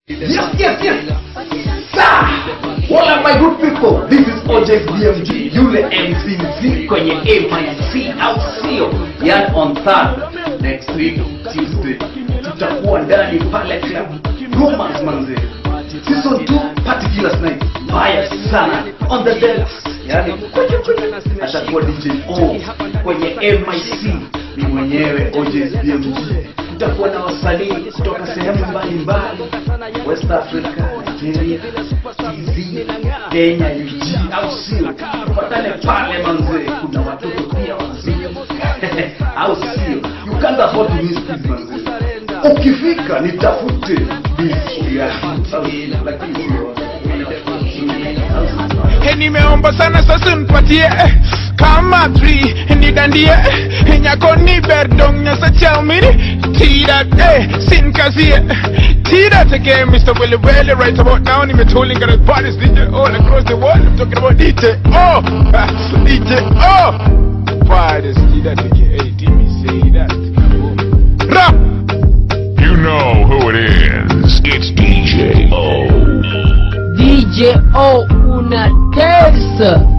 Yes. What up my good people? This is OJ BMG, yule MCMC kwenye MIC au sio? Yani on third next week Tuesday tutakuwa ndani pale club Romance manze. Season 2 particulars night. Baya sana on the deluxe. Yani atakuwa DJ O kwenye MIC. Ni mwenyewe OJ BMG. Tutakuwa na wasanii kutoka sehemu mbalimbali, West Africa, Nigeria, TZ, Kenya, UG, au sio? Tupatane pale manze, kuna watoto pia wazima, au sio? You can't afford to miss this manze. Ukifika nitafute bizi ya lakini nimeomba sana sasa nipatie kama 3 nidandie nyako ni berdong nyasa chalmini tira sinkazie tira again Mr. Willy Willy right about now nimetolling got his bodies DJ all across the world. I'm talking about DJ bodies tira again. Hey Timmy say that rap. You know who it is. It's DJ O. DJ O una terça.